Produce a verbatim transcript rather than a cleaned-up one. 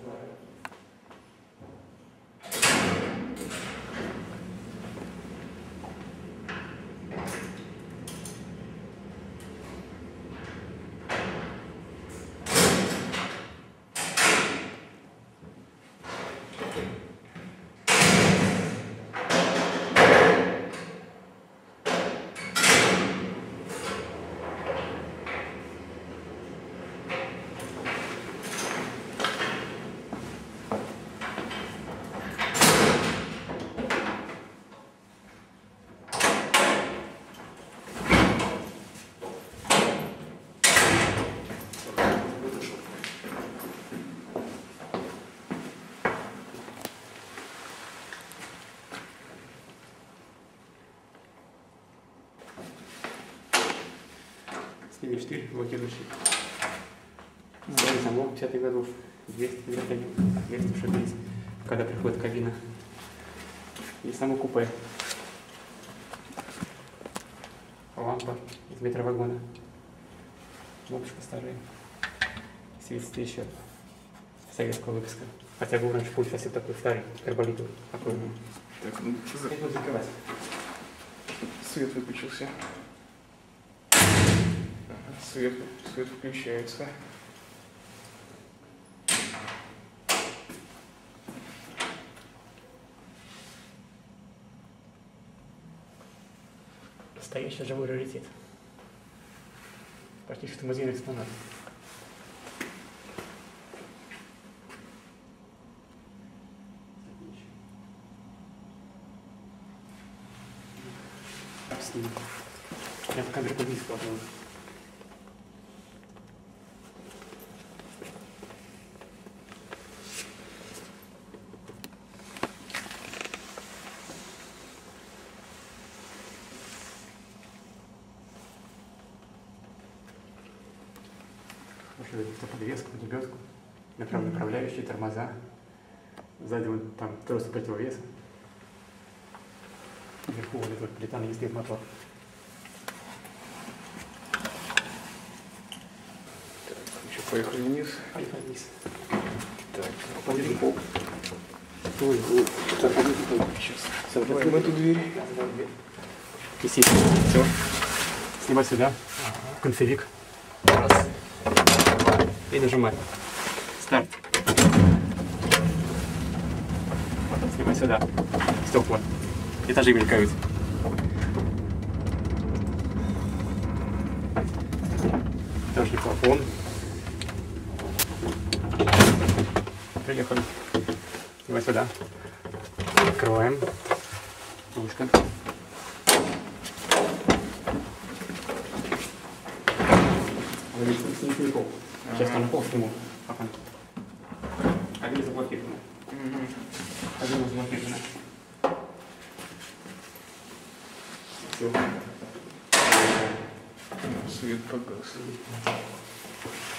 Синий штырь блокирующий. Старый замок пятидесятых годов. двести один, двести шесть, когда приходит кабина. И само купе. Лампа из метровагона. Лампочка старая. Светит еще. Советского выпуска. Хотя был раньше пульт, сейчас такой старый, карболитовый. Такой. Так, ну что за... Это закрывать. Свет выключился. Свет, свет включается. Настоящий живой раритет. Почти что музейный экспонат. Я в камеру подвис попал. Подвеску, лебедку, направляющие тормоза. Сзади вон там трос противовеса. Вверху вот этот плита на стоит мотор. Так, еще поехали вниз. Поехали вниз. Так, пойдем пол. Ой, ой, так, сейчас. Закрываем эту дверь. Висит. Все. Снимай сюда. Ага. Конфиг. Раз. И нажимай. Старт. Снимай сюда. Стекла. Этажи мелькают. Этажный плафон. Приехали. Снимай сюда. Открываем. Ручка. Сейчас там пол сниму. Пока. Один заблокирован. Один заблокирован. Все. Свет погас.